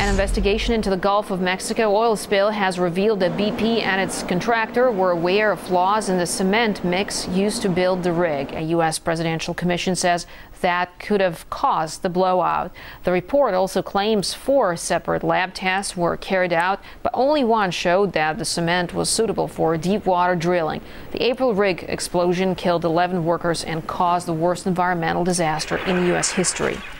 An investigation into the Gulf of Mexico oil spill has revealed that BP and its contractor were aware of flaws in the cement mix used to build the rig. A U.S. presidential commission says that could have caused the blowout. The report also claims 4 separate lab tests were carried out, but only one showed that the cement was suitable for deepwater drilling. The April rig explosion killed 11 workers and caused the worst environmental disaster in U.S. history.